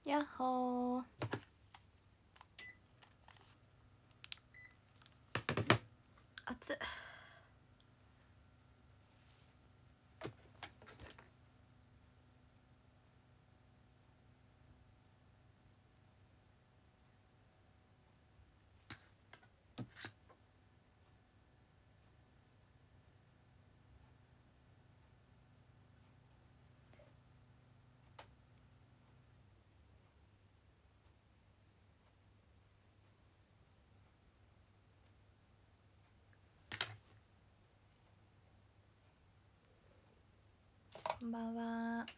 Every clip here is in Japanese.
やっほー。熱っ。こんばんは。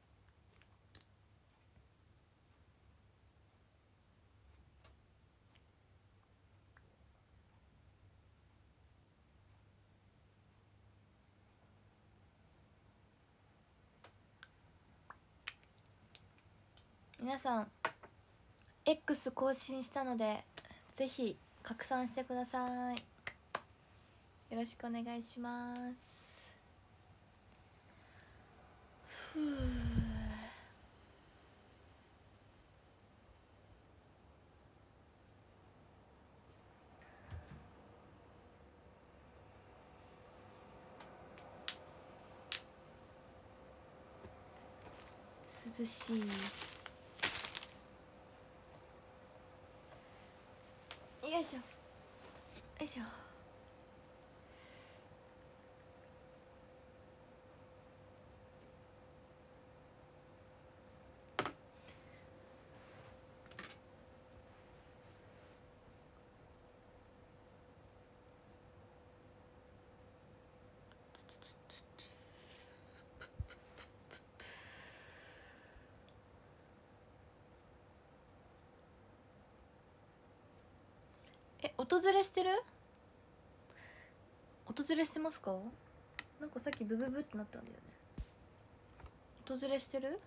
皆さん X 更新したのでぜひ拡散してください。よろしくお願いします。ふう。涼しい。よいしょよいしょ。訪れしてる？訪れしてますか？なんかさっきブブブってなったんだよね。訪れしてる？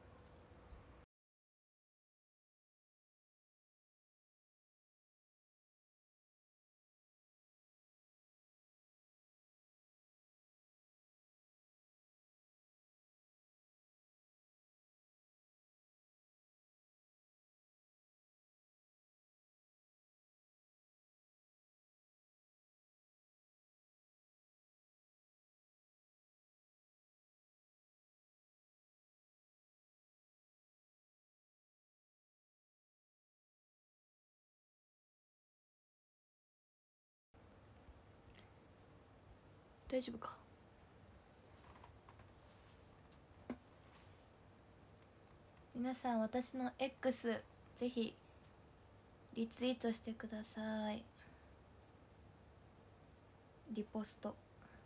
大丈夫か？皆さん私の X ぜひリツイートしてください。リポスト。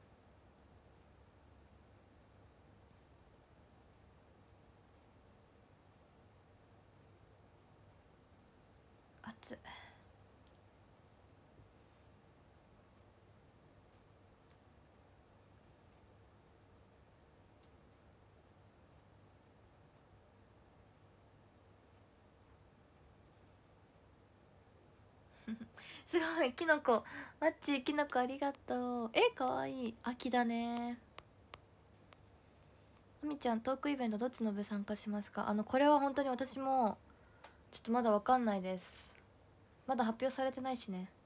熱っ。すごい、キノコマッチ、キノコありがとう。かわいい。秋だね。あみちゃん、トークイベントどっちの部参加しますか？これは本当に私もちょっとまだわかんないです。まだ発表されてないしね。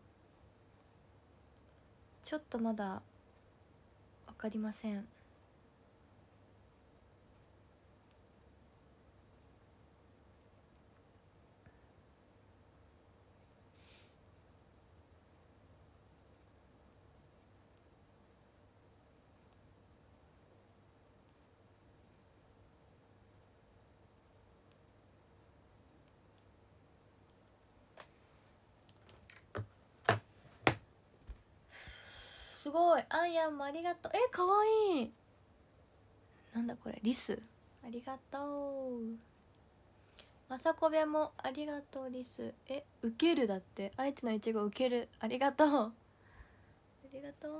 ちょっとまだわかりません。すごい、あんやんもありがとう。かわいい。なんだこれ、リス。ありがとう。まさこべもありがとう。リス。ウケるだって。愛知のいちごウケる。ありがとう。ありがとう。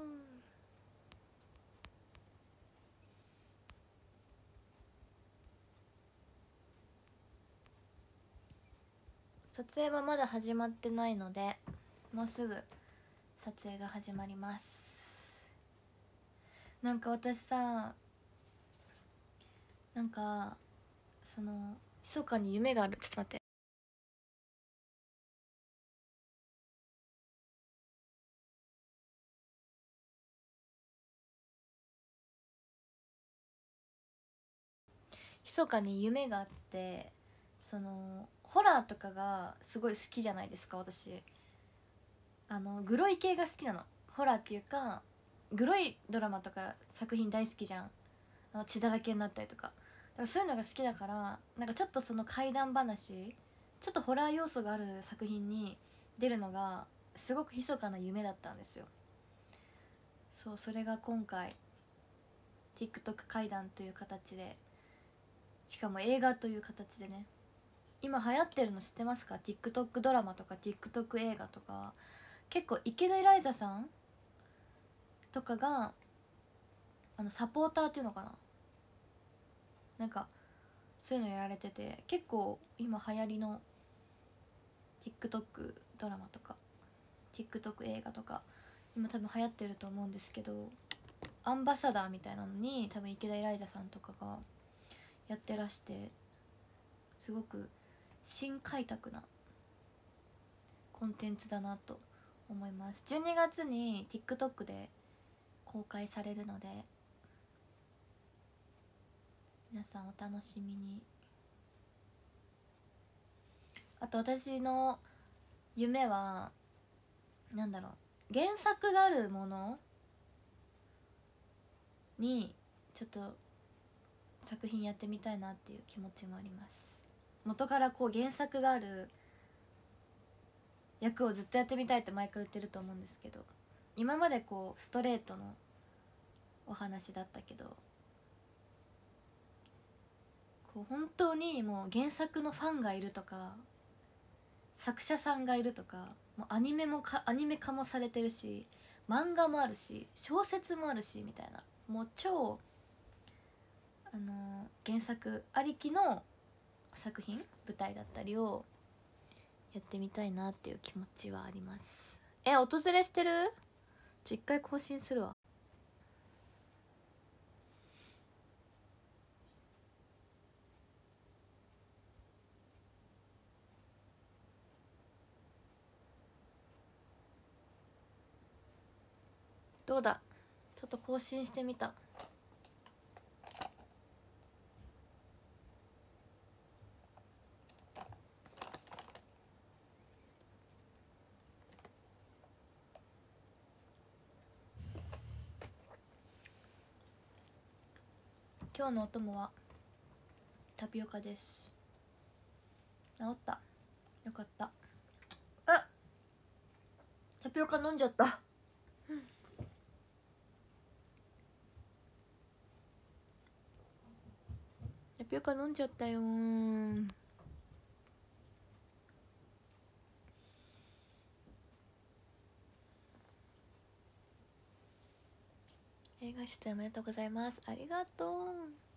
撮影はまだ始まってないのでもうすぐ撮影が始まります。なんか私さ、なんかその密かに夢がある。ちょっと待って。密かに夢があって、そのホラーとかがすごい好きじゃないですか私。グロい系が好きなの。ホラーっていうかグロいドラマとか作品大好きじゃん。血だらけになったりとか、だからそういうのが好きだから、なんかちょっとその怪談話、ちょっとホラー要素がある作品に出るのがすごく密かな夢だったんですよ。そう、それが今回 TikTok 怪談という形で、しかも映画という形でね。今流行ってるの知ってますか？ TikTok ドラマとか TikTok 映画とか、結構池田エライザさんとかがサポーターっていうのかな、なんかそういうのやられてて、結構今流行りの TikTok ドラマとか TikTok 映画とか今多分流行ってると思うんですけど、アンバサダーみたいなのに多分池田エライザさんとかがやってらして、すごく新開拓なコンテンツだなと思います。12月に TikTok で公開されるので、皆さんお楽しみに。あと私の夢はなんだろう、原作があるものにちょっと作品やってみたいなっていう気持ちもあります。元からこう原作がある役をずっとやってみたいって毎回言ってると思うんですけど、今までこうストレートのお話だったけど、こう本当にもう原作のファンがいるとか作者さんがいるとか、もうアニメ化もされてるし、漫画もあるし小説もあるしみたいな、もう超原作ありきの作品、舞台だったりをやってみたいなっていう気持ちはあります。訪れしてる？一回更新するわ。どうだ、ちょっと更新してみた。今日のお供はタピオカです。治った、よかった。タピオカ飲んじゃった。タピオカ飲んじゃったよー。映画出演おめでとうございます。ありがとう。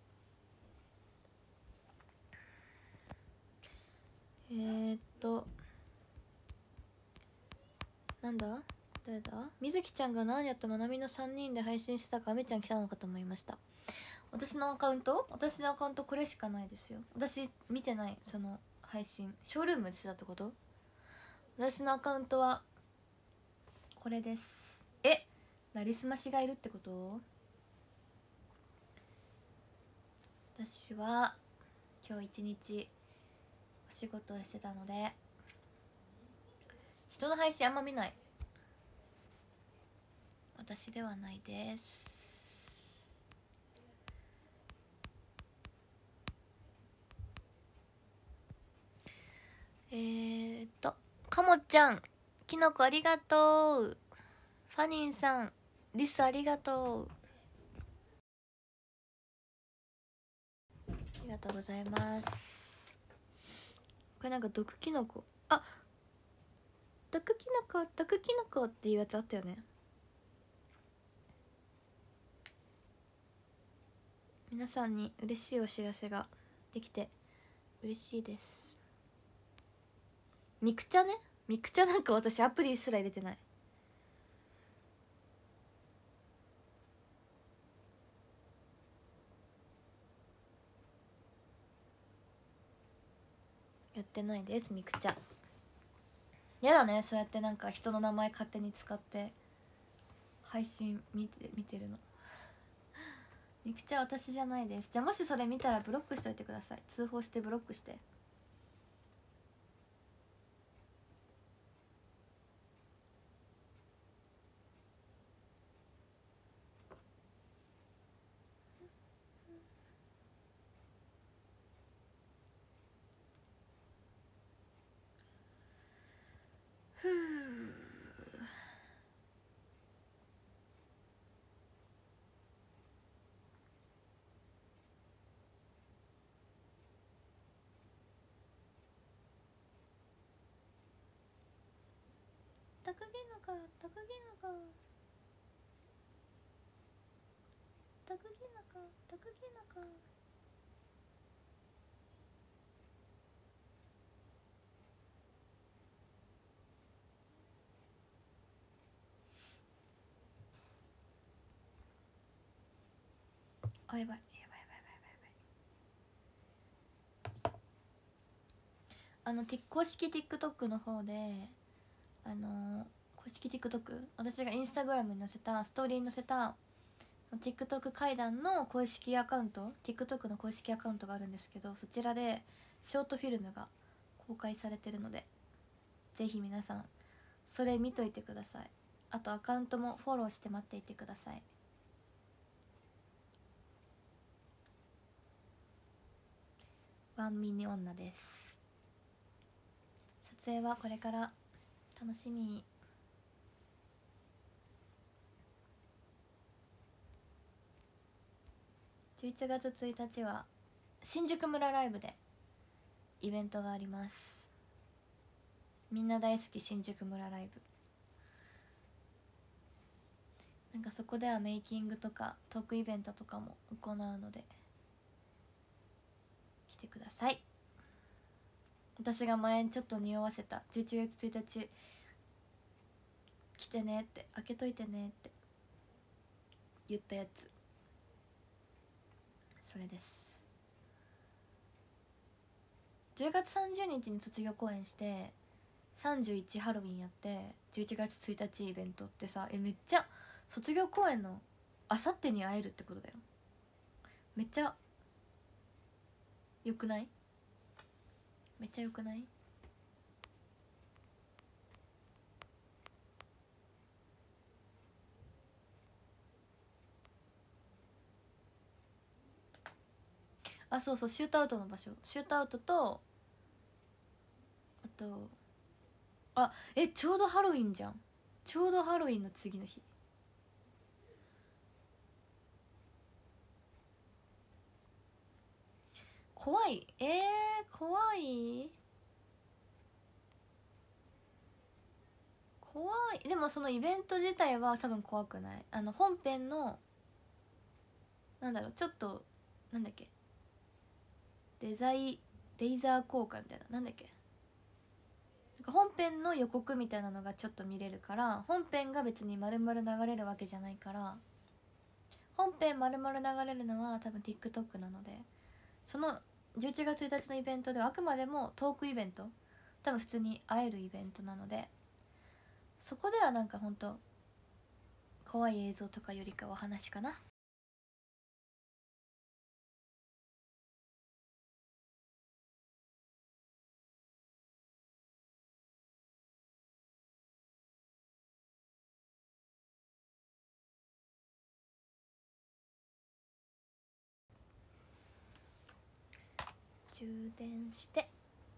なんだ、誰だ、みずきちゃんがナーニャとまなみの3人で配信したか、あめちゃん来たのかと思いました。私のアカウントこれしかないですよ。私見てない、その配信。ショールームでしたってこと？私のアカウントはこれです。なりすましがいるってこと？私は今日一日お仕事をしてたので人の配信あんま見ない。私ではないです。かもちゃん、きのこありがとう。ファニンさん、リスありがとう。ありがとうございます。これなんか毒キノコ、毒キノコっていうやつあったよね。皆さんに嬉しいお知らせができて嬉しいです。ミクチャね、ミクチャなんか私アプリすら入れてない。 やってないです。みくちゃんやだね、そうやってなんか人の名前勝手に使って配信見てるの。みくちゃん私じゃないです。じゃあもしそれ見たらブロックしといてください。通報してブロックして。ふう。たくぎのかたくぎのかたくぎのかたくぎのか。あ、やばいやばいやばいやばいやばい。公式 TikTok の方で公式 TikTok、 私がインスタグラムに載せたストーリーに載せた TikTok 階段の公式アカウント、 TikTok の公式アカウントがあるんですけど、そちらでショートフィルムが公開されてるので、ぜひ皆さんそれ見といてください。あとアカウントもフォローして待っていてください。ワンミニ女です。撮影はこれから楽しみ。11月1日は新宿村ライブでイベントがあります。みんな大好き新宿村ライブ。なんかそこではメイキングとかトークイベントとかも行うので来てください。私が前ちょっと匂わせた11月1日来てねって、開けといてねって言ったやつ、それです。10月30日に卒業公演して31ハロウィンやって11月1日イベントってさ、めっちゃ卒業公演のあさってに会えるってことだよ。めっちゃよくない？めっちゃよくない？あ、そうそう、シュートアウトの場所、シュートアウトと、あと、ちょうどハロウィンじゃん。ちょうどハロウィンの次の日。怖い。怖い。怖い。でもそのイベント自体は多分怖くない。本編のなんだろう、ちょっとなんだっけ、デザイデイザー効果みたいな、なんだっけ、なんか本編の予告みたいなのがちょっと見れるから、本編が別に丸々流れるわけじゃないから、本編丸々流れるのは多分 TikTok なので、その11月1日のイベントではあくまでもトークイベント、多分普通に会えるイベントなので、そこではなんかほんと怖い映像とかよりかは話かな。充電して。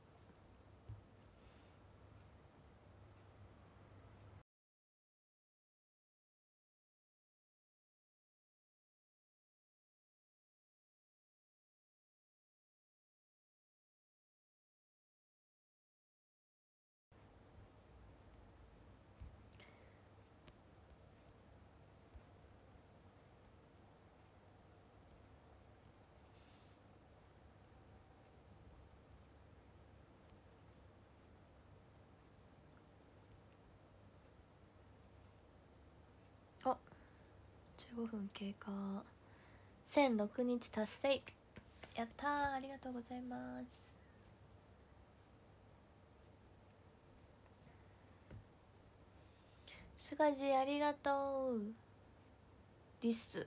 あ、15分経過。1006日達成。やったー、ありがとうございます。 スガジありがとう。リス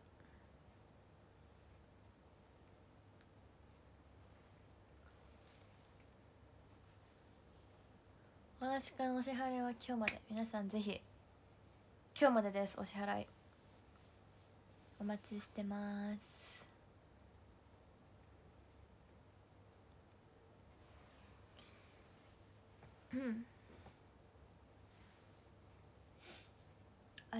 私からのお支払いは今日まで。皆さんぜひ今日までです。お支払いお待ちしてます。うん明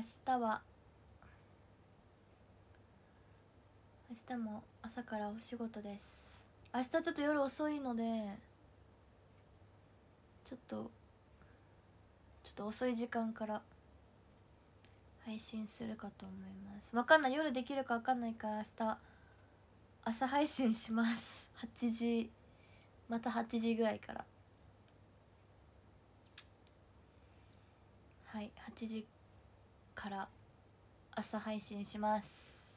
日も朝からお仕事です。明日ちょっと夜遅いのでちょっと遅い時間から配信するかと思います。わかんない、夜できるかわかんないから明日朝配信します8時、また8時ぐらいから、はい、8時から朝配信します。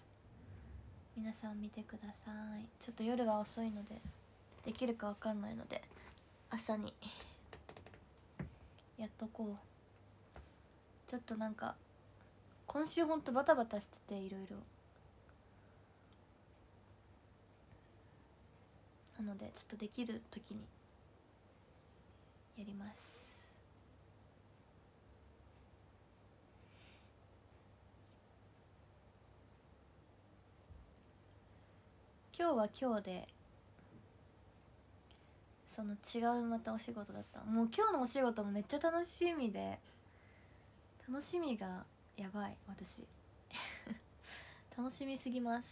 皆さん見てください。ちょっと夜は遅いのでできるかわかんないので朝にやっとこう。ちょっとなんか今週ほんとバタバタしてて、いろいろなのでちょっとできる時にやります。今日は今日でその違うまたお仕事だった。もう今日のお仕事もめっちゃ楽しみで、楽しみがやばい。私楽しみすぎます。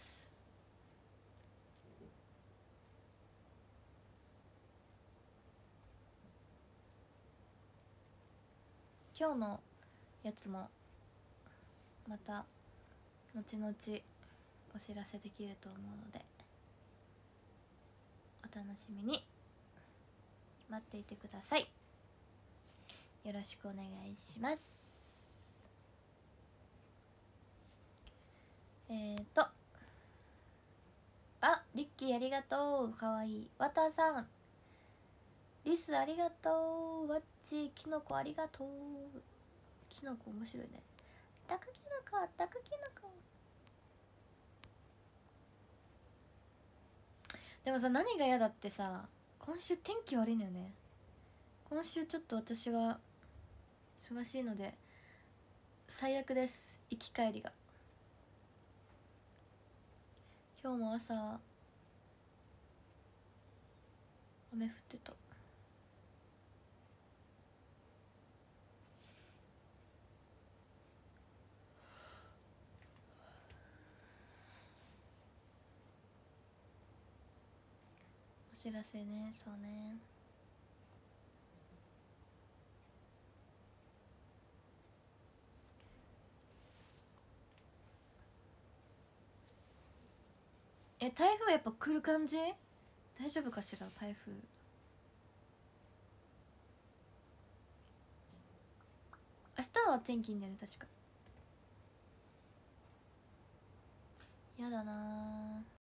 今日のやつもまた後々お知らせできると思うのでお楽しみに待っていてください。よろしくお願いします。あ、リッキーありがとう。かわいい。わたさんリスありがとう。わっちきのこありがとう。きのこ面白いね。ダクきのこ、ダクきのこ。でもさ、何が嫌だってさ、今週天気悪いのよね。今週ちょっと私は忙しいので最悪です。行き帰りが。今日も朝雨降ってた。お知らせね。そうね。台風やっぱ来る感じ？大丈夫かしら台風。明日は天気いいんだよね確か。やだなー。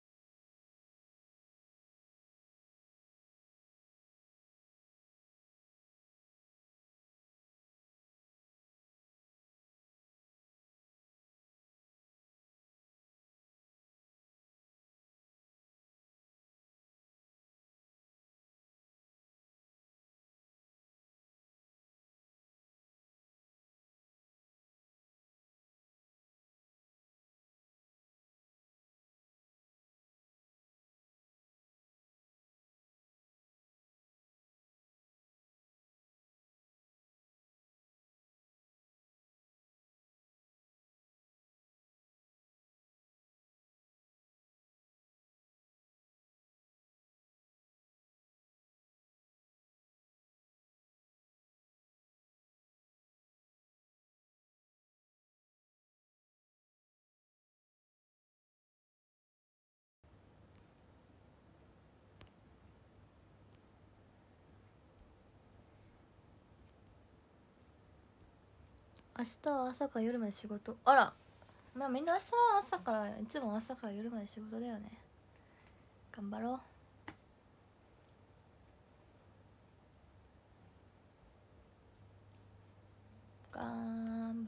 明日は朝から夜まで仕事。あら、まあみんな朝からいつも朝から夜まで仕事だよね。頑張ろう。頑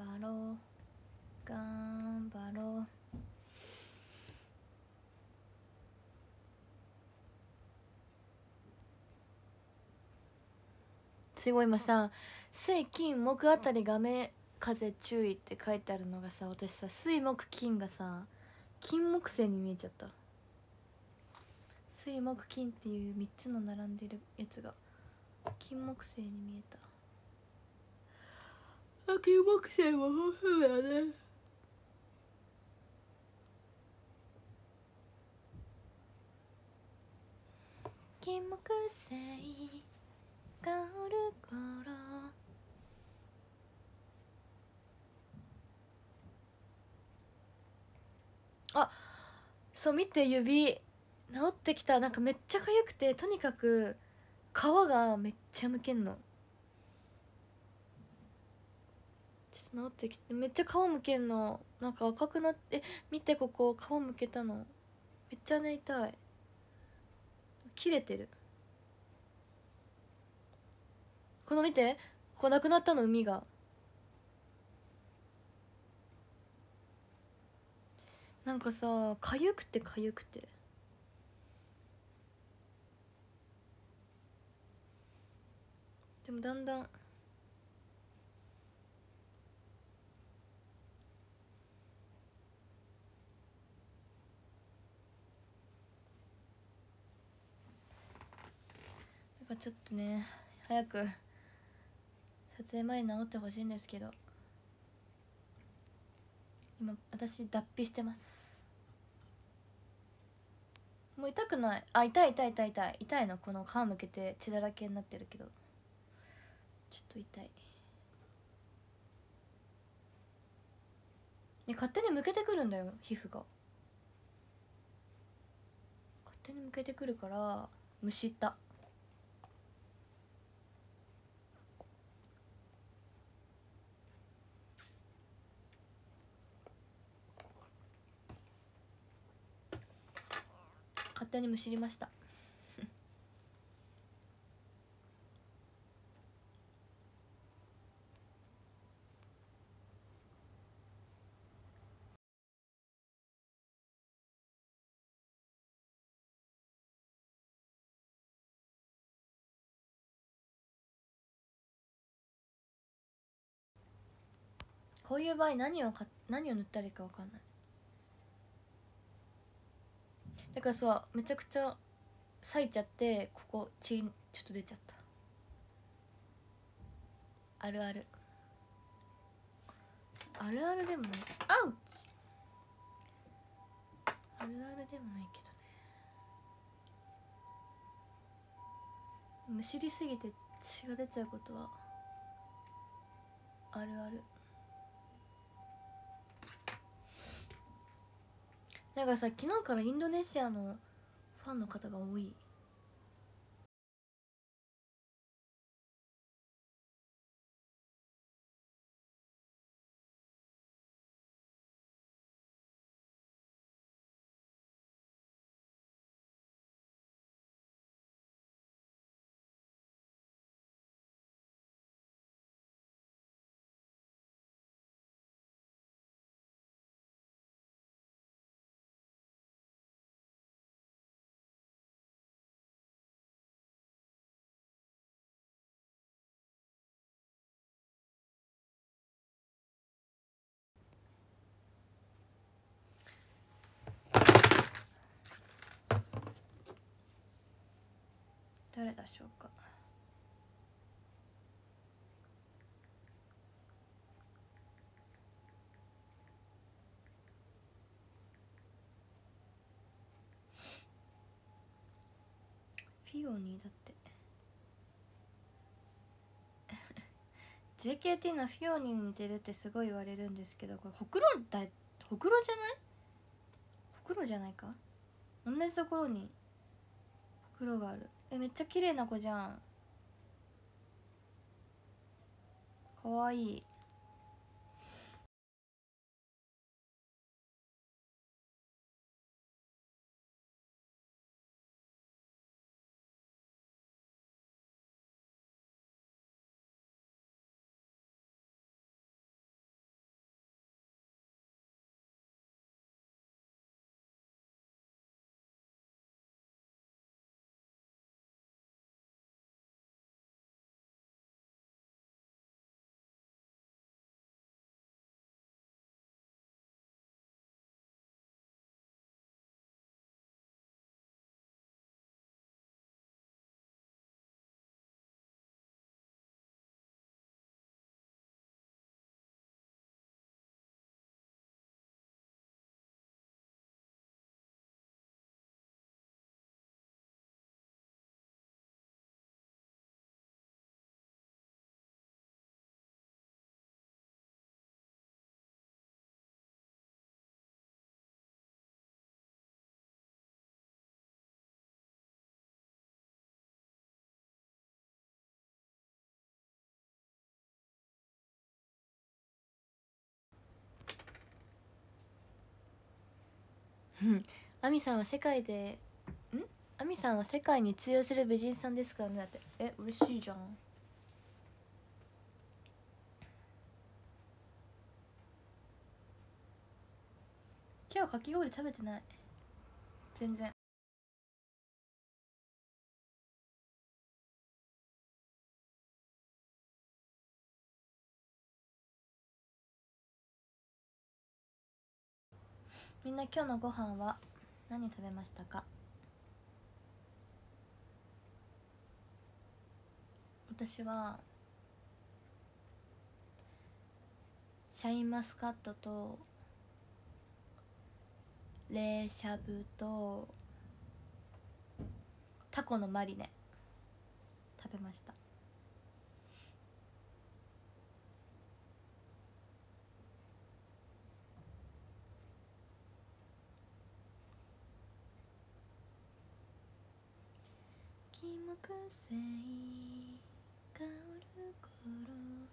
すごい今さ水金木あたりが雨風注意って書いてあるのがさ、私さ水木金がさ金木犀に見えちゃった。水木金っていう3つの並んでるやつが金木犀に見えた。あ、金木犀も豊富だね。金木犀香る頃、あ、そう見て、指治ってきた。なんかめっちゃ痒くて、とにかく皮がめっちゃむけんの。ちょっと治ってきて、めっちゃ皮むけんの。なんか赤くなって、見て、ここ皮むけたのめっちゃね痛い。切れてる。この見て、ここなくなったの、海が。なんかさ痒くて痒くて、でもだんだんなんかちょっとね早く撮影前に治ってほしいんですけど、今私脱皮してます。もう痛くない。あ、痛い痛い痛い痛い痛いの。この皮むけて血だらけになってるけどちょっと痛い。ね、勝手にむけてくるんだよ、皮膚が。勝手にむけてくるからむしった。勝手にむしりました。こういう場合何を塗ったらいいか分かんない。だからさめちゃくちゃ裂いちゃって、ここ血ちょっと出ちゃった。あるあるあるあるでもない。あうあるあるでもないけどね。むしりすぎて血が出ちゃうことはあるある。なんかさ昨日からインドネシアのファンの方が多い。誰でしょうか。フィオニーだって。JKT のフィオニーに似てるってすごい言われるんですけど、これほくろじゃない？ほくろじゃないか。同じところにほくろがある。めっちゃ綺麗な子じゃん。かわいい。 アミさんは世界でアミさんは世界に通用する美人さんですからね。だって嬉しいじゃん。今日かき氷食べてない全然。みんな今日のご飯は何食べましたか？私はシャインマスカットと冷しゃぶとタコのマリネ食べました。金木犀香る頃、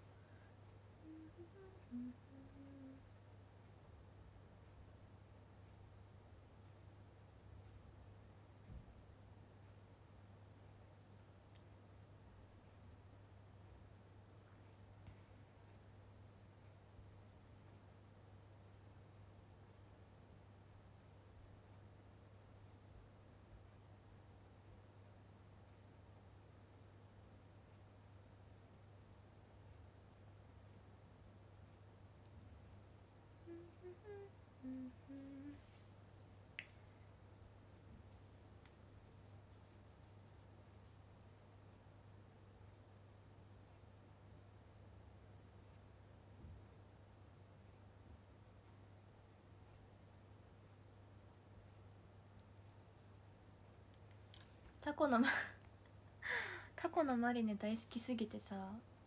タコのタコのマリネ大好きすぎてさ、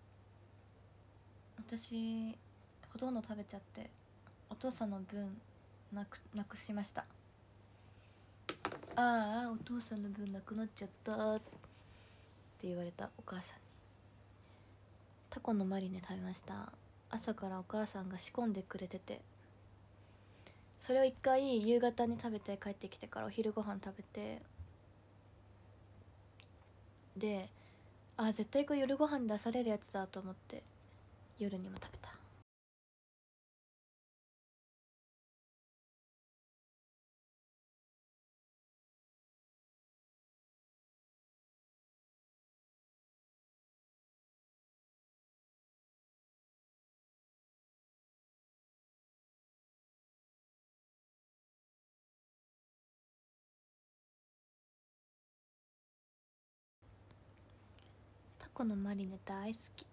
私ほとんど食べちゃってお父さんの分なくしました。ああ、お父さんの分なくなっちゃったって言われたお母さんに。タコのマリネ食べました。朝からお母さんが仕込んでくれてて、それを一回夕方に食べて帰ってきてからお昼ご飯食べて、で絶対これ夜ご飯に出されるやつだと思って夜にも食べた。タコのマリネ大好き。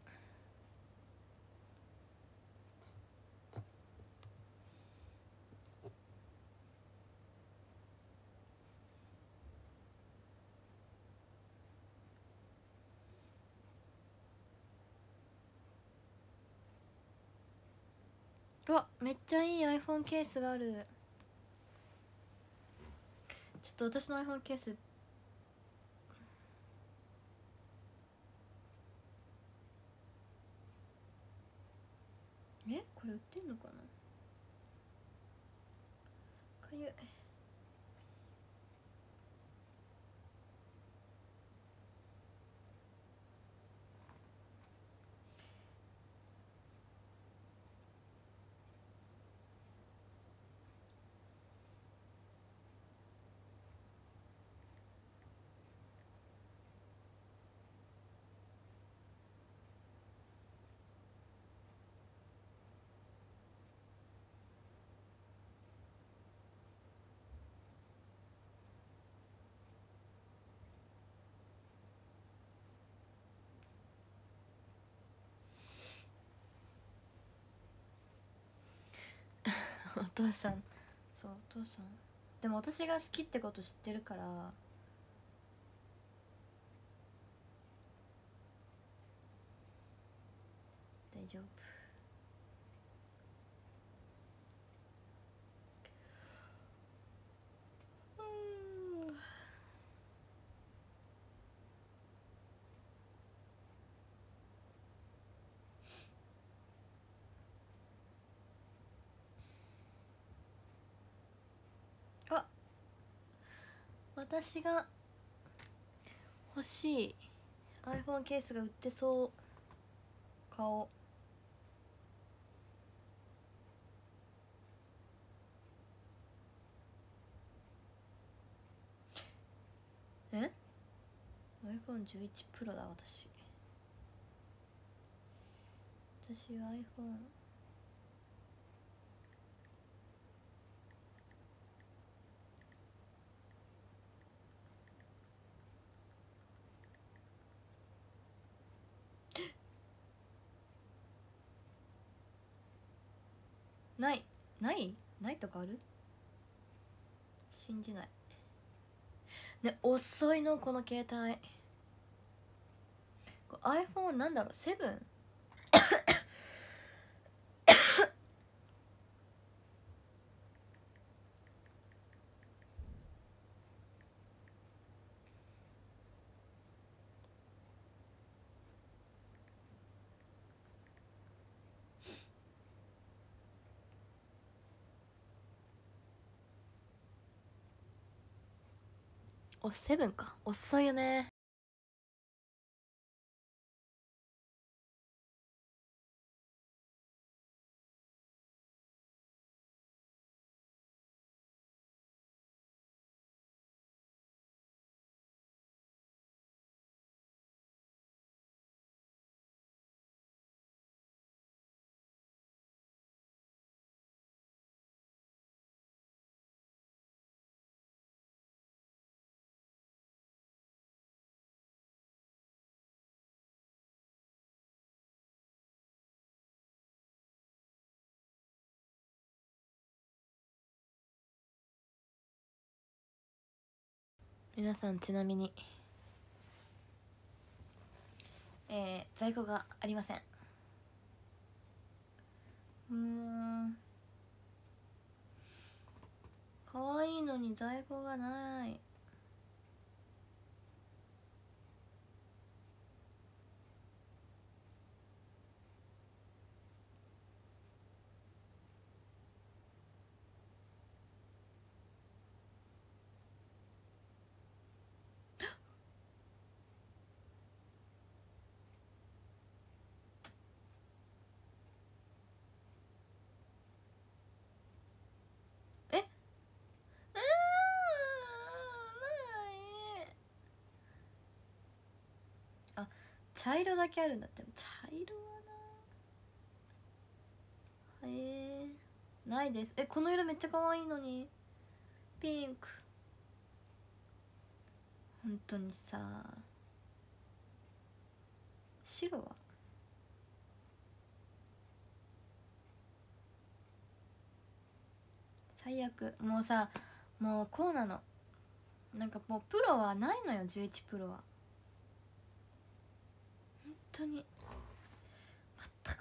うわ、めっちゃいい iPhone ケースがある。ちょっと私の iPhone ケースこれ売ってんのかな。かゆい。お父さん、そうお父さんでも私が好きってこと知ってるから大丈夫。あ、 私が欲しい iPhone ケースが売ってそう。顔え iPhone11 Pro だ。私は iPhoneないとかある？信じないね。遅いのこの携帯。iPhone なんだろう 7？ お7か。遅いよね。皆さん、ちなみに在庫がありません。かわいいのに在庫がない。えない。あ、茶色だけあるんだって。茶色はな。ないです。この色めっちゃ可愛いのに。ピンク。本当にさ。白は最悪。もうさ、もうこうなの。なんかもうプロはないのよ。11プロは本当に。まったく。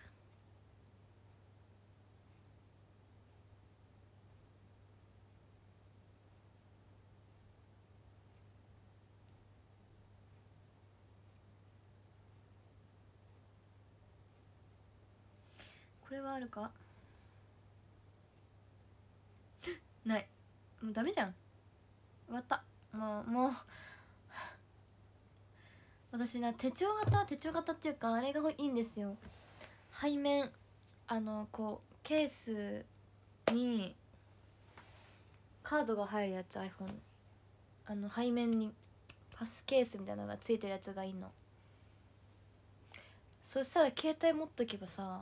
これはあるか。ない。もうダメじゃん。終わった。もう私な、手帳型っていうか、あれがいいんですよ。背面、こうケースにカードが入るやつ。 iPhone 背面にパスケースみたいなのがついてるやつがいいの。そしたら携帯持っとけばさ、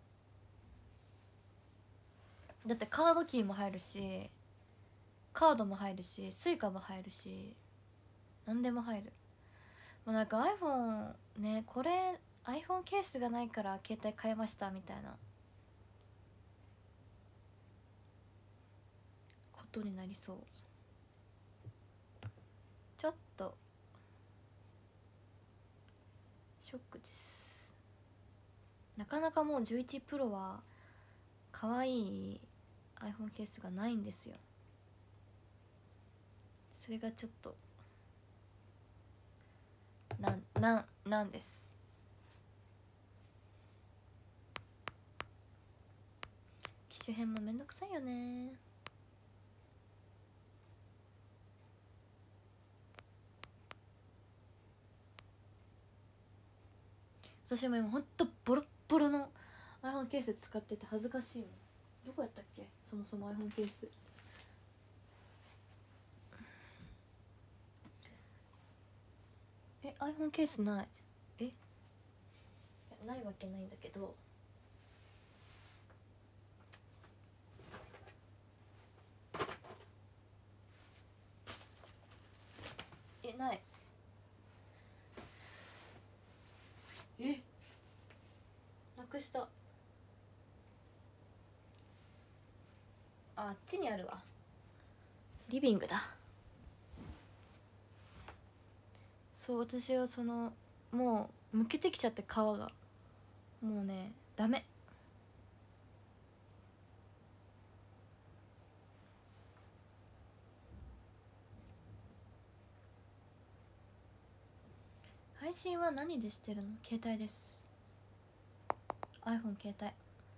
だってカードキーも入るし、カードも入るし、スイカも入るし、何でも入る。もうなんか iPhone ね、これ iPhone ケースがないから携帯変えましたみたいなことになりそう。ちょっとショックです。なかなかもう11プロは可愛い iPhone ケースがないんですよ。それがちょっとなんです。機種変もめんどくさいよね。 私も今ほんとボロッボロの iPhone ケース使ってて恥ずかしいもん。どこやったっけそもそも iPhone ケース。iPhone ケースない。いやないわけないんだけど、ない。なくした。あっちにあるわ。リビングだ。そう、私はそのもうむけてきちゃって皮がもうねダメ。配信は何でしてるの？携帯です。 iPhone 携帯。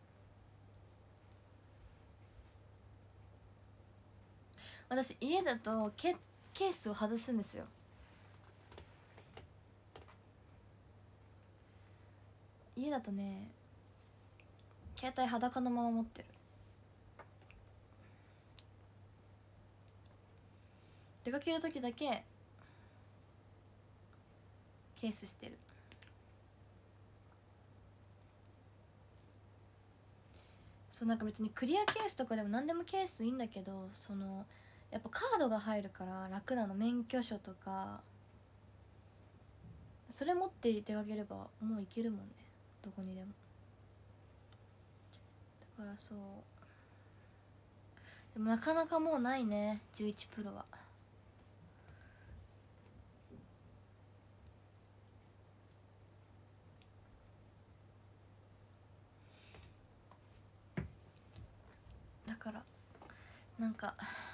私家だとケースを外すんですよ。家だとね携帯裸のまま持ってる。出かける時だけケースしてる。そう、なんか別にクリアケースとかでも何でもケースいいんだけど、そのやっぱカードが入るから楽なの。免許証とかそれ持って出かければもう行けるもんね、どこにでも。だからそう、でもなかなかもうないね11プロは。だからなんか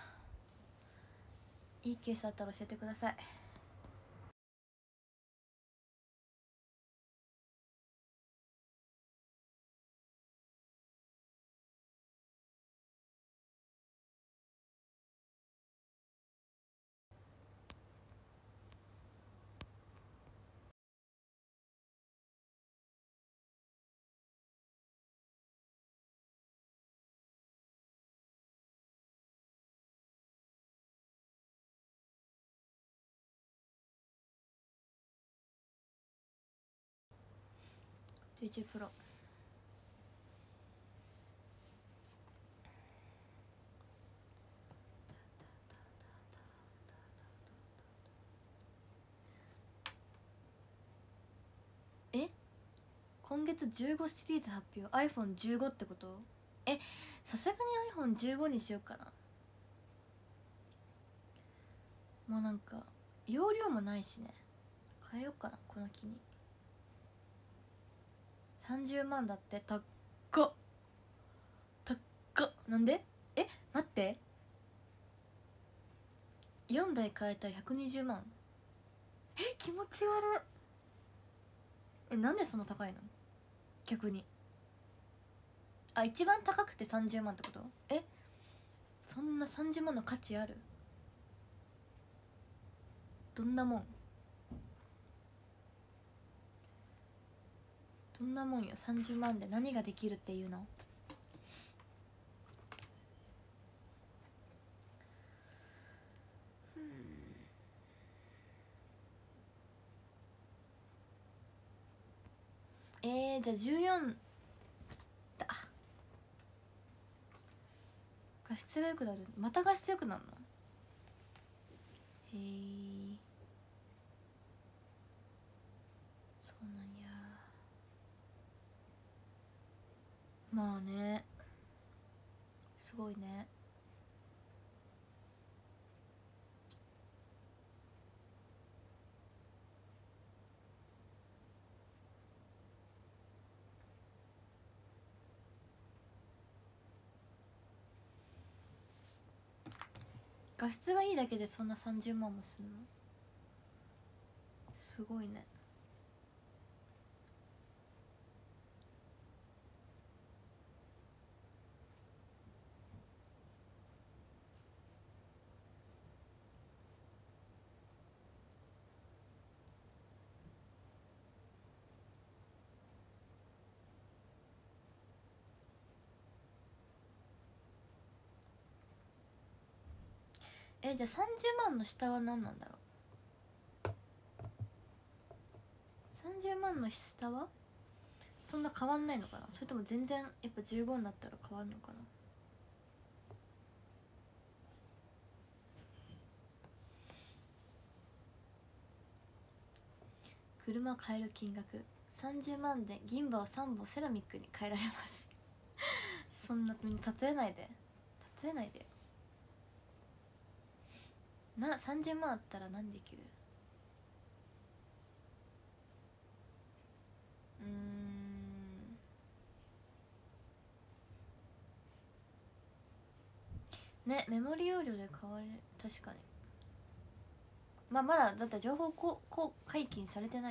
いいケースあったら教えてください。11プロ。今月15シリーズ発表。 iPhone15 ってこと？さすがに iPhone15 にしようかな。もうなんか容量もないしね。変えようかなこの機に。30万だって。高っ高っ。なんで？待って、4台変えたら120万。気持ち悪い。なんでそんな高いの逆に。一番高くて30万ってこと？そんな30万の価値ある？どんなもんどんなもんよ。30万で何ができるっていうの？じゃあ14だ。画質が良くなる。また画質良くなるの？へえ、そうなんや。まあね、すごいね。画質がいいだけでそんな30万もするの？すごいね。 じゃあ30万の下は何なんだろう。30万の下はそんな変わんないのかな。それとも全然やっぱ15になったら変わんのかな。車買える金額30万で銀歯を3本セラミックに変えられますそんなみんな例えないで例えないでよな。30万あったら何できる。ね、メモリ容量で変わる。確かに。まあまだだって情報解禁されてない。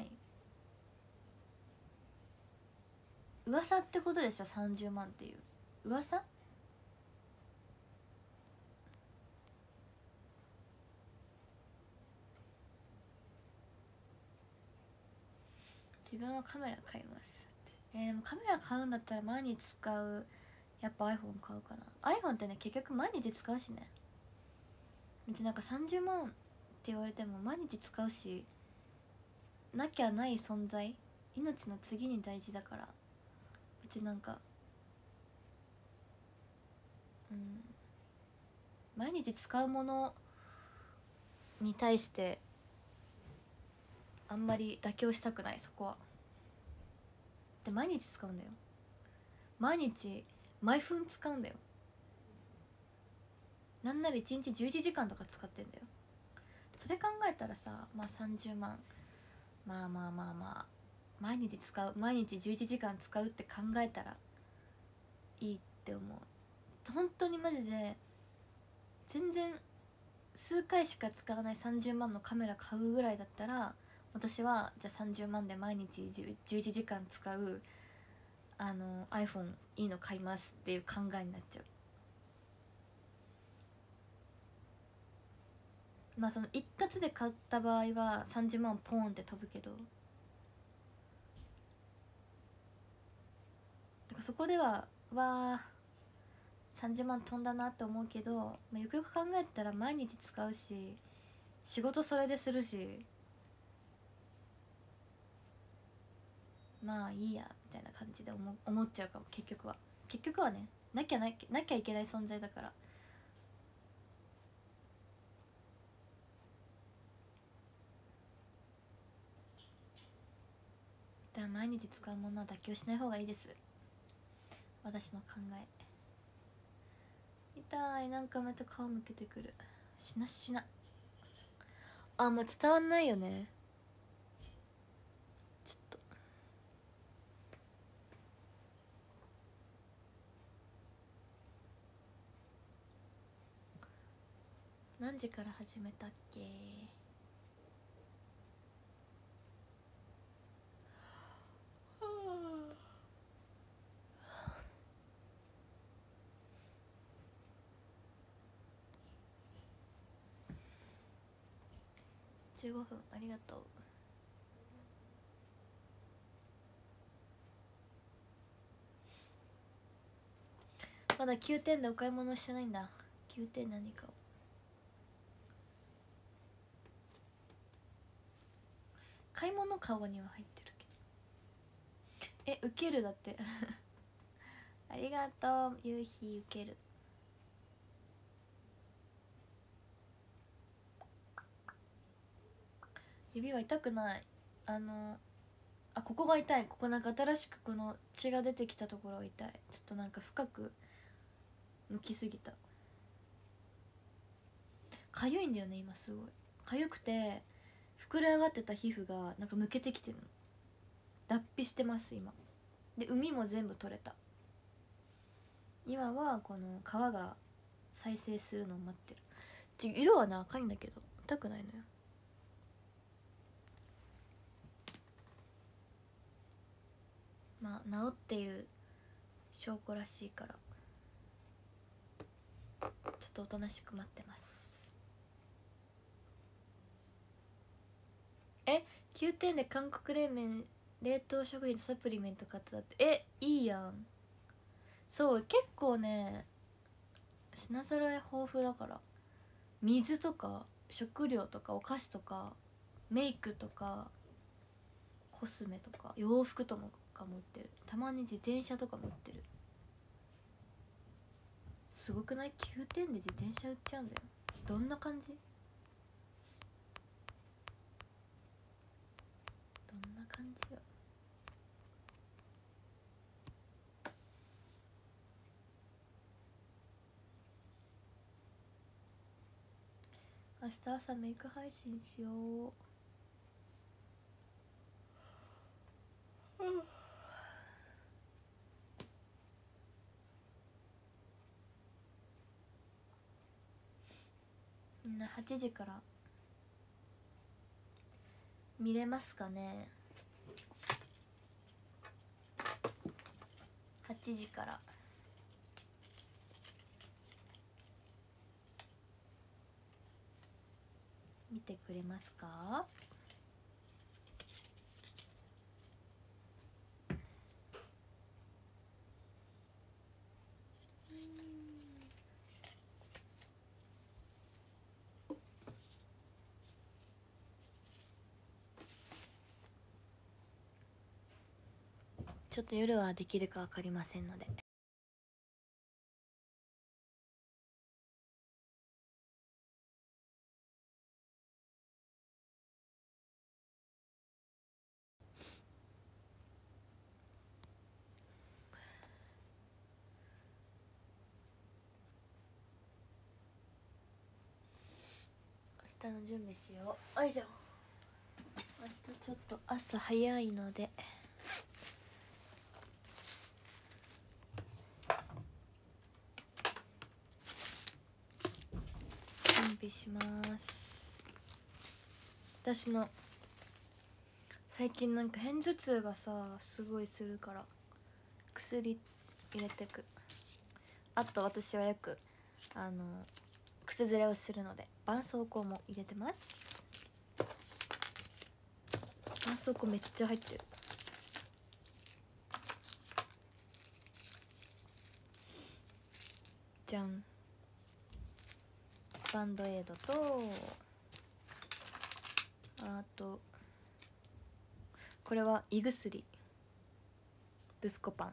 噂ってことでしょ。30万っていう噂。自分はカメラ買います。でもカメラ買うんだったら毎日使うやっぱ iPhone 買うかな。 iPhone ってね結局毎日使うしね。別になんか30万って言われても毎日使うし、なきゃない存在、命の次に大事だから。別になんか毎日使うものに対してあんまり妥協したくない。そこはで毎日使うんだよ。毎日毎分使うんだよ。なんなら1日11時間とか使ってんだよ。それ考えたらさ、まあ30万、まあまあまあまあ毎日使う、毎日11時間使うって考えたらいいって思う。本当にマジで全然数回しか使わない30万のカメラ買うぐらいだったら、私はじゃあ30万で毎日11時間使うiPhone いいの買いますっていう考えになっちゃう。まあその一括で買った場合は30万ポーンって飛ぶけど、だからそこでは30万飛んだなって思うけど、まあ、よくよく考えたら毎日使うし仕事それでするし、まあいいやみたいな感じで思っちゃうかも。結局はね、なきゃいけない存在だから。だから毎日使うものは妥協しない方がいいです、私の考え。痛い、なんかまた顔向けてくる。しなしな。あんま伝わんないよね。ちょっと何時から始めたっけ。15分ありがとう。まだ9点でお買い物してないんだ。9点何かを。買い物カゴには入ってるけど。ウケるだってありがとう夕日。ウケる。指は痛くない。ここが痛い。ここなんか新しくこの血が出てきたところが痛い。ちょっとなんか深く抜きすぎた。かゆいんだよね今。すごいかゆくて膨れ上がってた皮膚がなんかむけてきてるの。脱皮してます今で。膿も全部取れた。今はこの皮が再生するのを待ってる。色はね赤いんだけど痛くないのよ。まあ治っている証拠らしいからちょっとおとなしく待ってます。9点で韓国冷麺冷凍食品とサプリメント買ったって。いいやん。そう結構ね品揃え豊富だから水とか食料とかお菓子とかメイクとかコスメとか洋服とかも売ってる。たまに自転車とかも売ってる。すごくない？ 9 点で自転車売っちゃうんだよ。どんな感じ？どんな感じよ。明日朝メイク配信しよう。みんな8時から見れますかね。8時から見てくれますか？ちょっと夜はできるか分かりませんので。明日の準備しよう。よいしょ。明日ちょっと朝早いので準備します。私の最近なんか片頭痛がさすごいするから薬入れてく。あと私はよく靴ずれをするので絆創膏も入れてます。絆創膏めっちゃ入ってる。じゃん。バンドエイドとあとこれは胃薬ブスコパン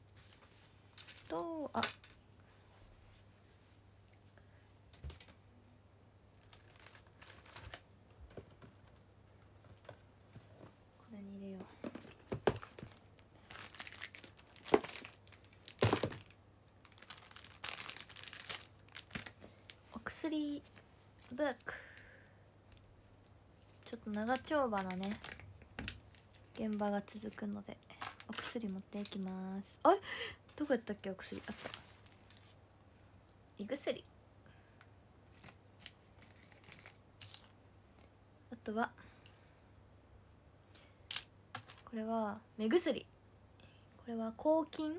とこれに入れよう。お薬ブック。ちょっと長丁場なね現場が続くのでお薬持っていきます。あれどこやったっけ？お薬あった。胃薬。あとはこれは目薬。これは抗菌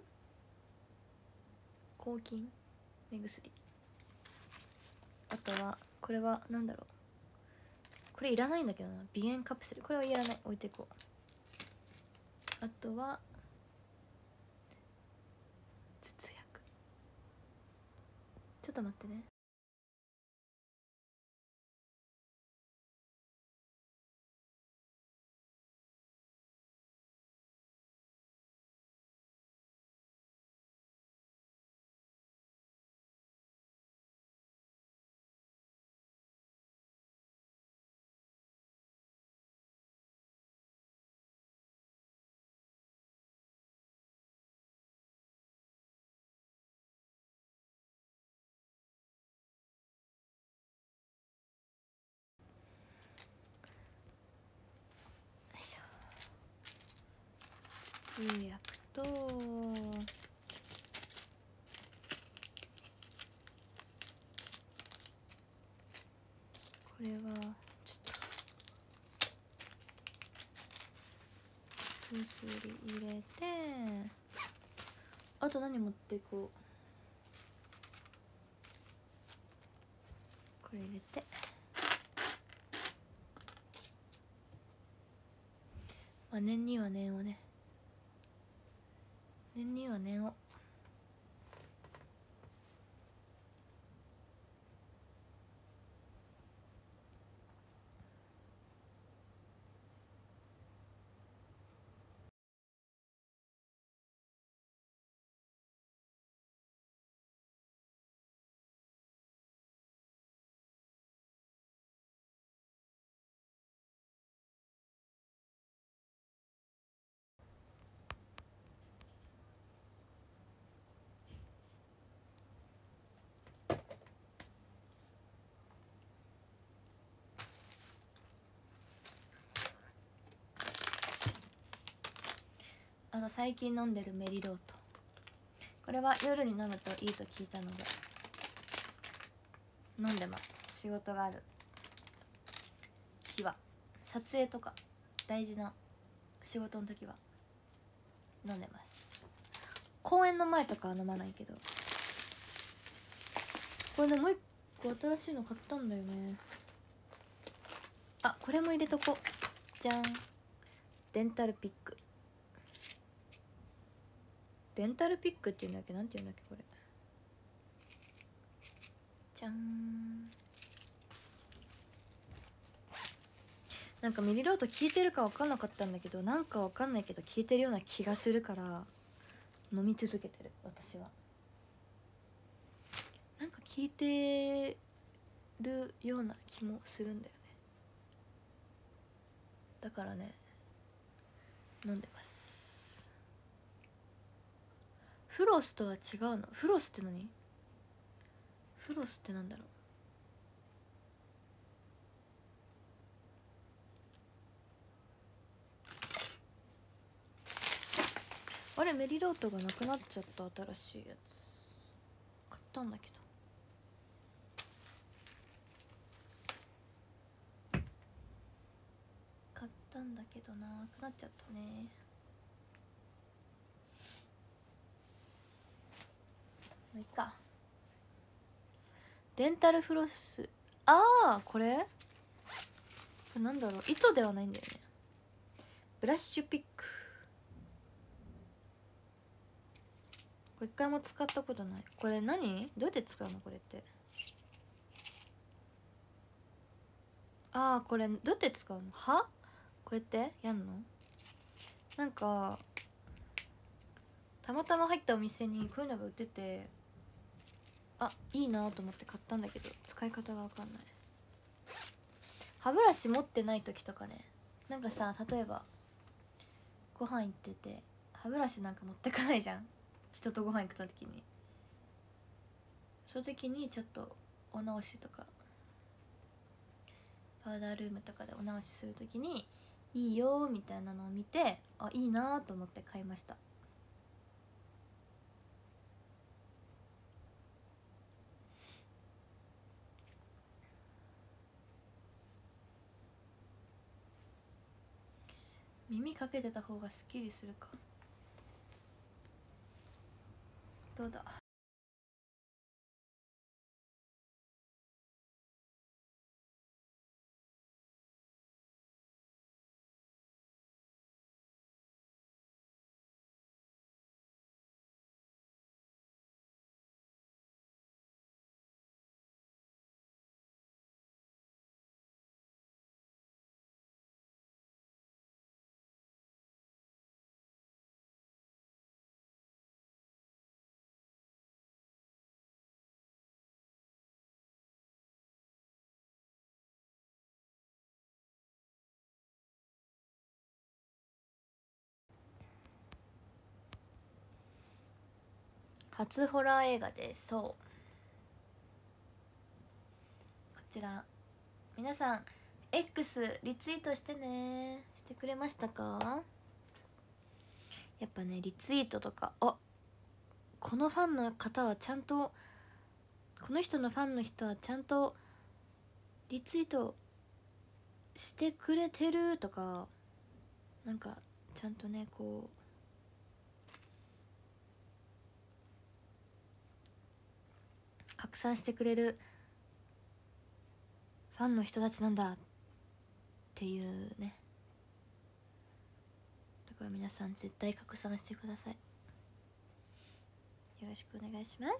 目薬。あとはこれはなんだろう、これいらないんだけどな。鼻炎カプセル。これはいらない、置いていこう。あとは頭痛薬。ちょっと待ってね。頭痛薬とこれはちょっと薬入れて、あと何持っていこう。これ入れて、まあ念には念をね。念には念を。 ど最近飲んでるメリロート、これは夜に飲むといいと聞いたので飲んでます。仕事がある日は、撮影とか大事な仕事の時は飲んでます。公演の前とかは飲まないけど、これね、もう一個新しいの買ったんだよね。あ、これも入れとこ。じゃん、デンタルピック。デンタルピックっていうんだっけ、なんていうんだっけこれ。じゃん。なんかメリロート効いてるか分かんなかったんだけど、なんか分かんないけど効いてるような気がするから飲み続けてる。私はなんか効いてるような気もするんだよね。だからね、飲んでます。フロスとは違うの。フロスって何？フロスってなんだろう。あれ、メリロートがなくなっちゃった。新しいやつ買ったんだけど。買ったんだけどなくなっちゃったね。もういいか。デンタルフロス、ああ、これなんだろう、糸ではないんだよね。ブラッシュピック、これ一回も使ったことない。これ何、どうやって使うのこれって。ああ、これどうやって使うの。はこうやってやんの。なんかたまたま入ったお店にこういうのが売ってて、あ、いいなと思って買ったんだけど、使い方が分かんない。歯ブラシ持ってない時とかね、なんかさ、例えばご飯行ってて歯ブラシなんか持ってかないじゃん、人とご飯行く時に。その時にちょっとお直しとか、パウダールームとかでお直しする時にいいよみたいなのを見て、あ、いいなと思って買いました。耳かけてた方がすっきりするか。どうだ。初ホラー映画です。そう、こちら皆さん X リツイートしてね。してくれましたか。やっぱね、リツイートとか、あ、このファンの方はちゃんと、この人のファンの人はちゃんとリツイートしてくれてるとか、なんかちゃんとね、こう拡散してくれるファンの人たちなんだっていうね。だから皆さん絶対拡散してください。よろしくお願いします。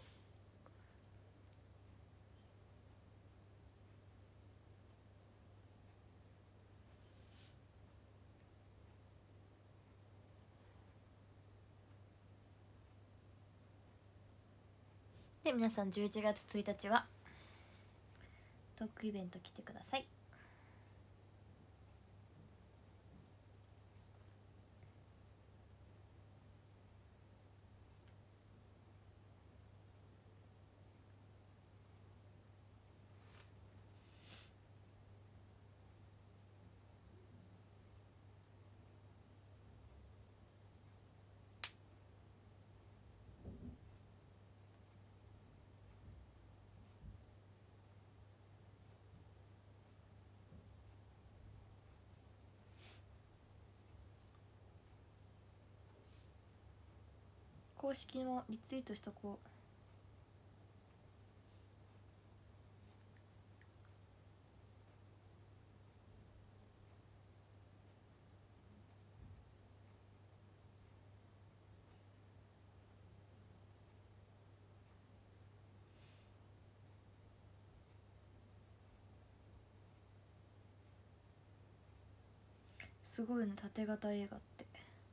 で、皆さん11月1日はトークイベント来てください。 公式もリツイートしとこう。すごいね、縦型映画って。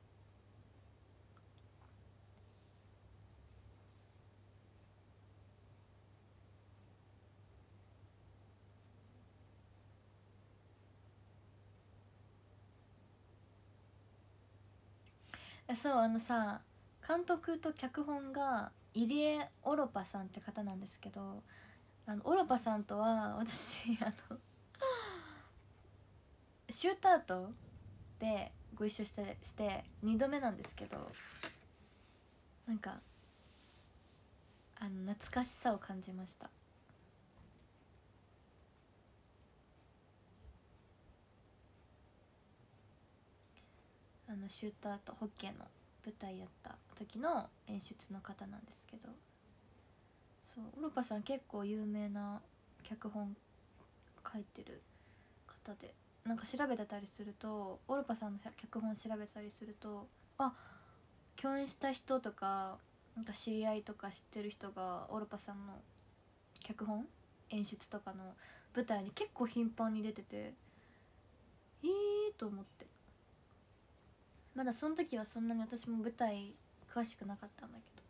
そう、さ、監督と脚本が入江オロパさんって方なんですけど、オロパさんとは私シュートアウトでご一緒して2度目なんですけど、なんか懐かしさを感じました。シュートアウトホッケーの舞台やった時の演出の方なんですけど、そうオロパさん結構有名な脚本書いてる方で、なんか調べてたりすると、オルパさんの脚本調べたりすると、あ、共演した人とかなんか知り合いとか知ってる人がオルパさんの脚本演出とかの舞台に結構頻繁に出てて、と思って。まだその時はそんなに私も舞台詳しくなかったんだけど、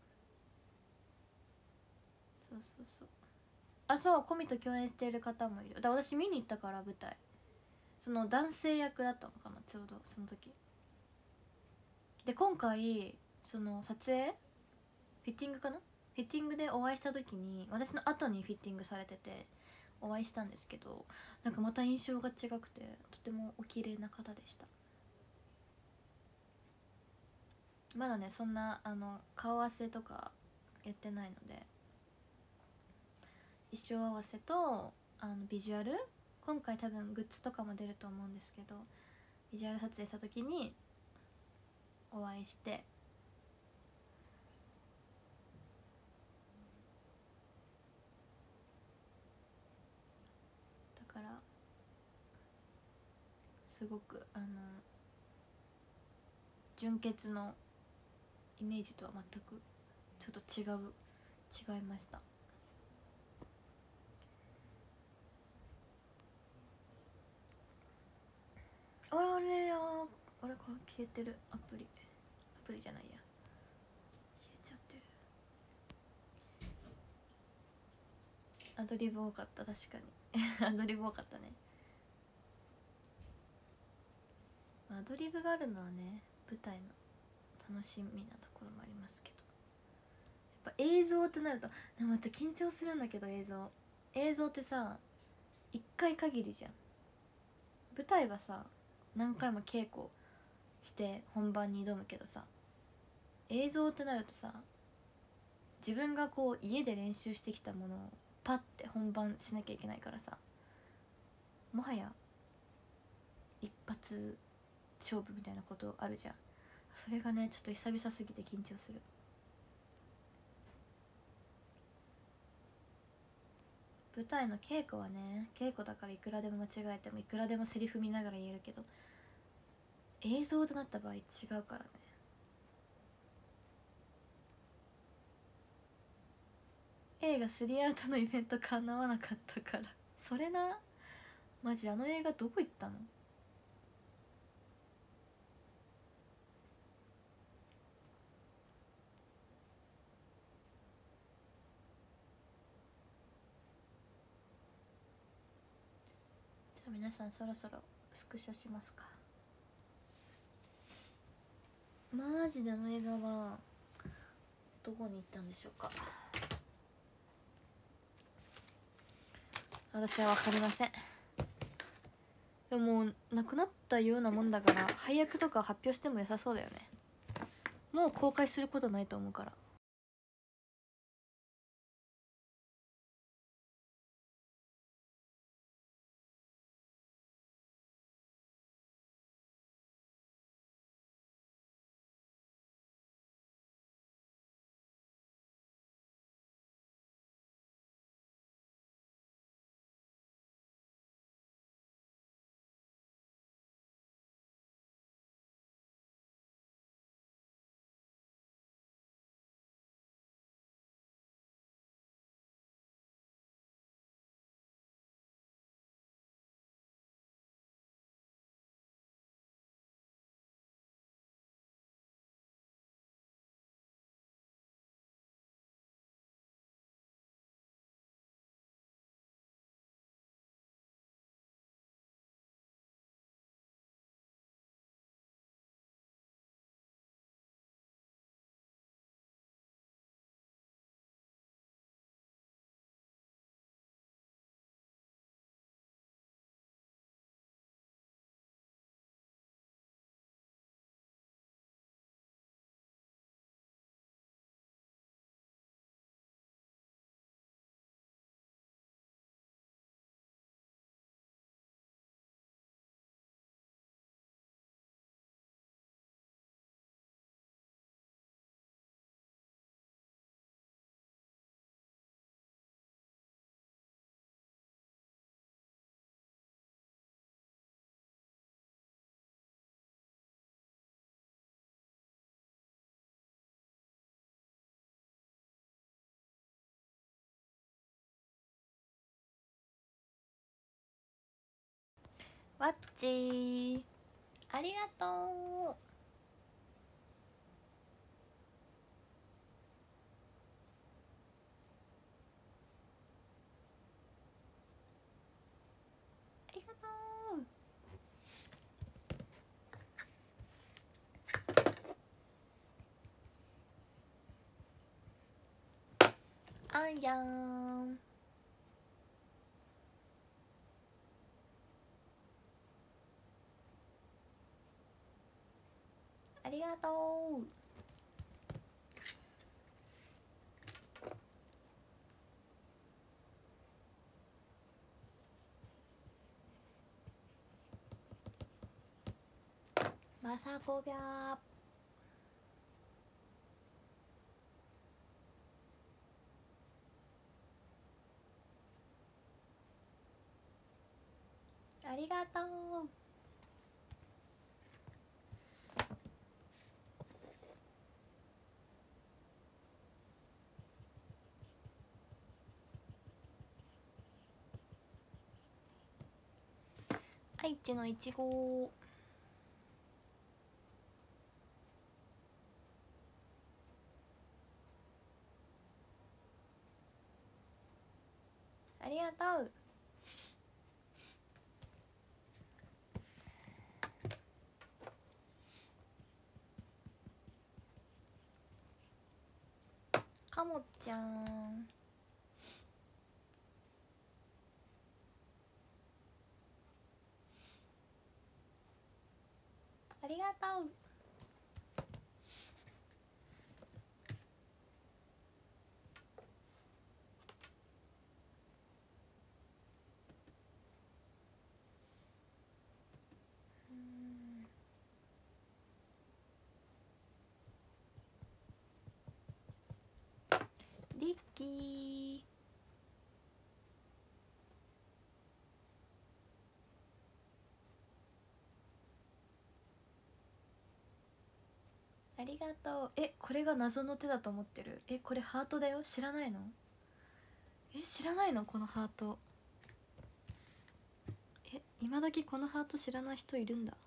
そうそうそう。あ、そうコミと共演している方もいる。だから私見に行ったから舞台、その男性役だったのかな、ちょうどその時で。今回その撮影フィッティングかな、フィッティングでお会いした時に、私の後にフィッティングされててお会いしたんですけど、なんかまた印象が違くて、とてもお綺麗な方でした。まだねそんな顔合わせとかやってないので、衣装合わせとビジュアル、今回多分グッズとかも出ると思うんですけど、ビジュアル撮影した時にお会いして、だからすごく純潔のイメージとは全くちょっと違いました。あれあれや、あれか消えてる、アプリじゃないや、消えちゃってる。アドリブ多かった、確かにアドリブ多かったね。アドリブがあるのはね舞台の楽しみなところもありますけど、やっぱ映像ってなると、でもまた緊張するんだけど、映像ってさ一回限りじゃん。舞台はさ何回も稽古して本番に挑むけどさ、映像ってなるとさ、自分がこう家で練習してきたものをパッて本番しなきゃいけないからさ、もはや一発勝負みたいなことあるじゃん。それがねちょっと久々すぎて緊張する。舞台の稽古はね稽古だからいくらでも間違えてもいくらでもセリフ見ながら言えるけど、映像となった場合違うからね。映画スリーアウトのイベントかなわなかったからそれな、マジあの映画どこ行ったの。じゃあ皆さんそろそろスクショしますか。マジであの映画はどこに行ったんでしょうか。私は分かりません。でももうなくなったようなもんだから配役とか発表しても良さそうだよね。もう公開することないと思うから。 わっちーありがとう。ありがとう。あんやんありがとう。まさこびゃーありがとう。愛知のいちごありがとう。かもちゃんありがとう。リッキーありがとう。え、これが謎の手だと思ってる？え、これハートだよ。知らないの？え、知らないの？このハート。え、今時このハート知らない人いるんだ。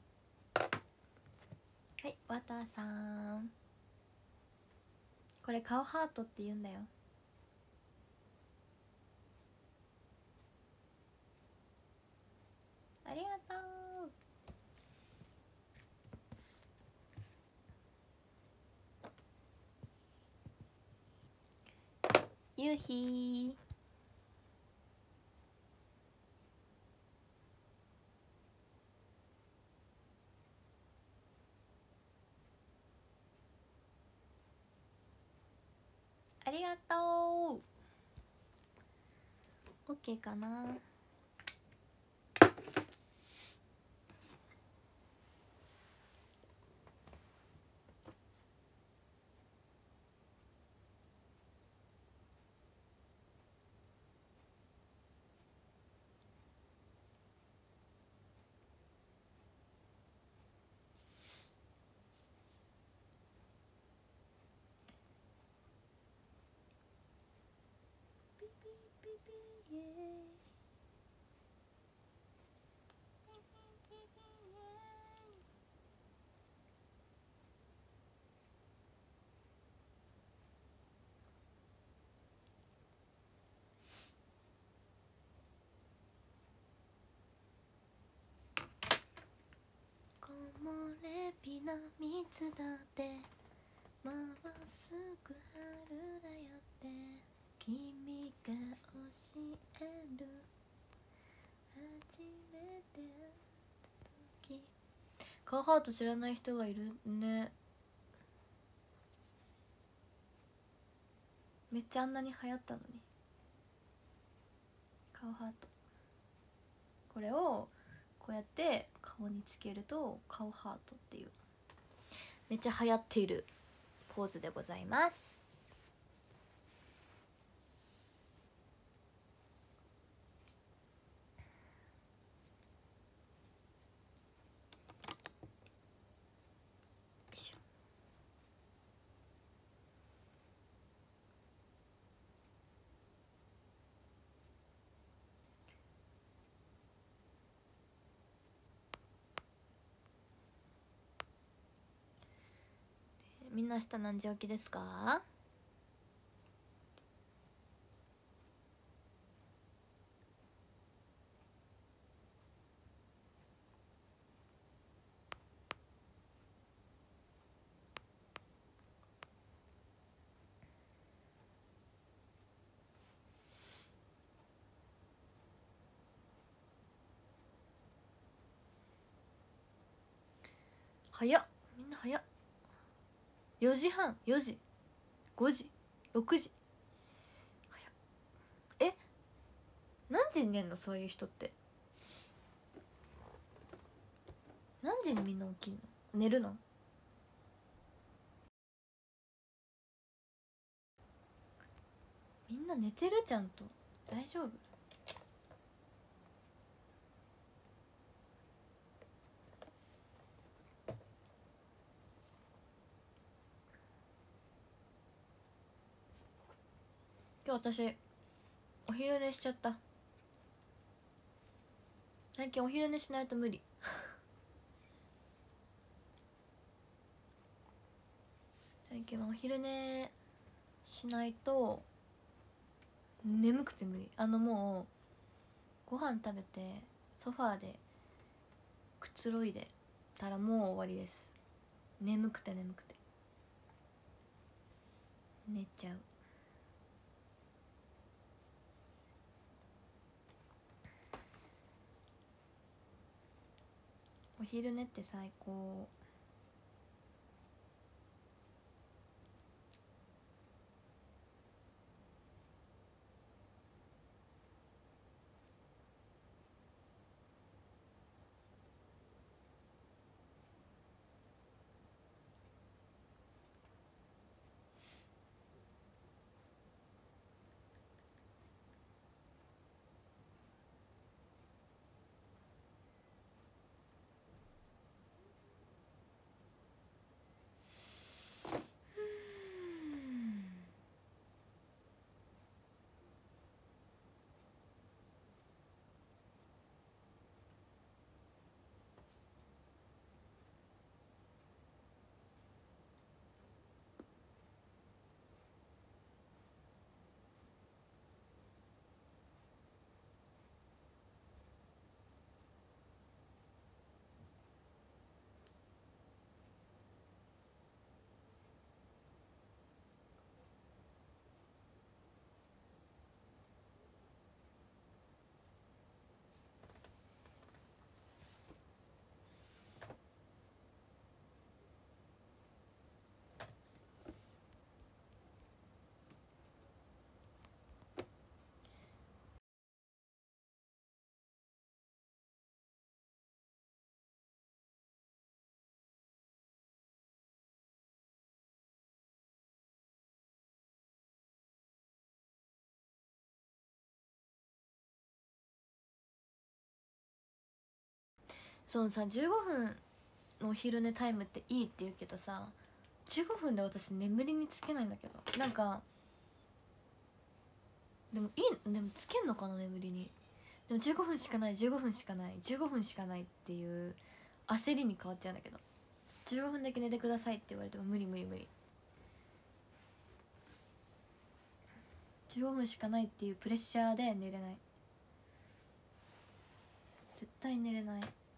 はい、わたさん。これ顔ハートって言うんだよ。ありがとう。ゆうひーありがとう。オッケーかな。ピピピピイエーイピピピピイエーイ木漏れ日の蜜だってもうすぐ春だよって君が教える初めて会った時。カーハート知らない人がいるね。めっちゃあんなに流行ったのに。カーハートこれをこうやって顔につけると顔ハートっていうめっちゃ流行っているポーズでございます。よいしょ。 みんな明日何時起きですか？早っ、みんな早っ。4時半、4時、5時、6時。早っ。何時に寝んのそういう人って。何時にみんな起きんの？寝るの？みんな寝てる？ちゃんと大丈夫？今日私お昼寝しちゃった。最近お昼寝しないと無理。最近はお昼寝しないと眠くて無理。もうご飯食べてソファーでくつろいでたらもう終わりです。眠くて眠くて寝ちゃう。お昼寝って最高。そうさ、15分のお昼寝タイムっていいって言うけどさ、15分で私眠りにつけないんだけど。なんかでもでもつけんのかな眠りに。でも15分しかない、15分しかない、15分しかないっていう焦りに変わっちゃうんだけど、15分だけ寝てくださいって言われても無理無理無理。15分しかないっていうプレッシャーで寝れない。絶対寝れない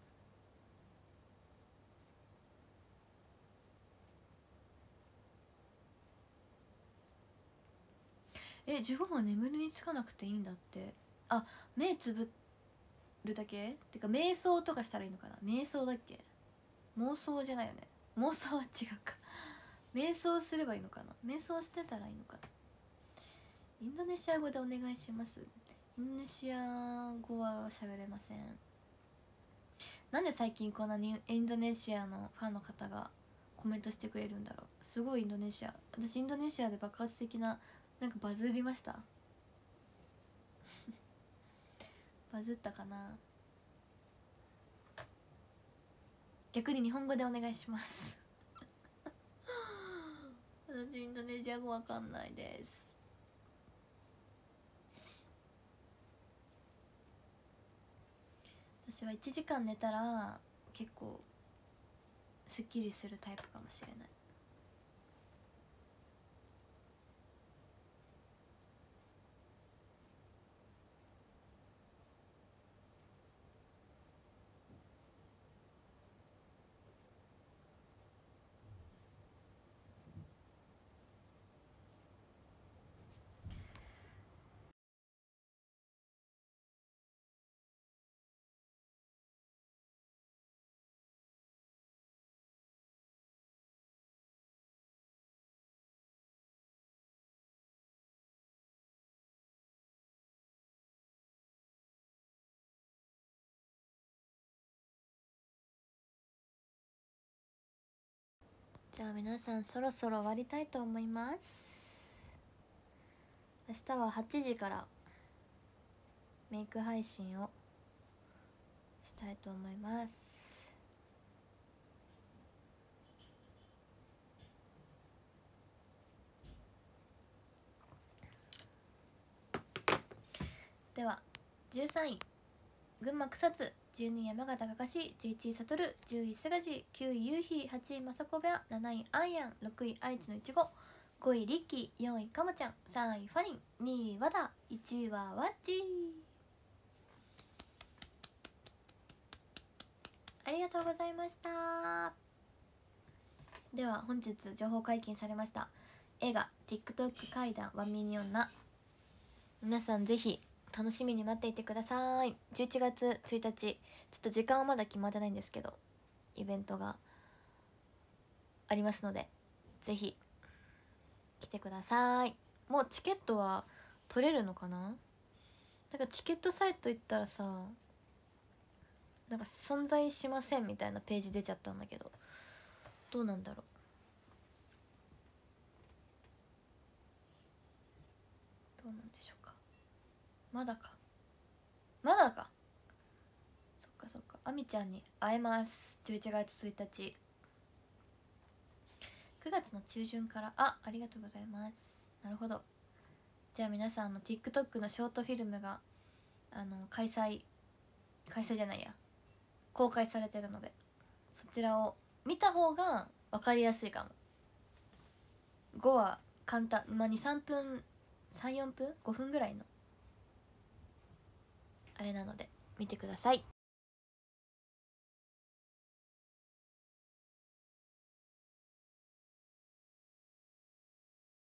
。15分は眠りにつかなくていいんだって。あ、目つぶるだけってか瞑想とかしたらいいのかな。瞑想だっけ？妄想じゃないよね。妄想は違うか。瞑想すればいいのかな。瞑想してたらいいのかな。インドネシア語でお願いします。インドネシア語は喋れません。なんで最近こんなにインドネシアのファンの方がコメントしてくれるんだろう。すごいインドネシア、私インドネシアで爆発的ななんかバズりました。バズったかな。逆に日本語でお願いします。私インドネシア語わかんないです。私は1時間寝たら結構すっきりするタイプかもしれない。 じゃあ皆さんそろそろ終わりたいと思います。明日は8時からメイク配信をしたいと思います。では13位群馬草津、12位山形かかし、11位悟、10位すがじ、9位夕日、8位まさこ部屋、7位あんやん、6位愛知のいちご、5位リッキー、4位かもちゃん、3位ファリン、2位和田、1位はワッチー。ありがとうございました。では本日情報解禁されました映画 TikTok 怪談ワンミニ女、皆さんぜひ楽しみに待っていてください。11月1日、ちょっと時間はまだ決まってないんですけどイベントがありますのでぜひ来てください。もうチケットは取れるのかな。なんかチケットサイト行ったらさ、なんか存在しませんみたいなページ出ちゃったんだけど、どうなんだろう、どうなんでしょうか。まだかそっかそっか。あみちゃんに会えます。11月1日、9月の中旬から。ありがとうございます。なるほど。じゃあ皆さんの TikTok のショートフィルムが開催じゃないや、公開されてるのでそちらを見た方が分かりやすいかも。5は簡単、まあ、23分34分5分ぐらいのあれなので見てください。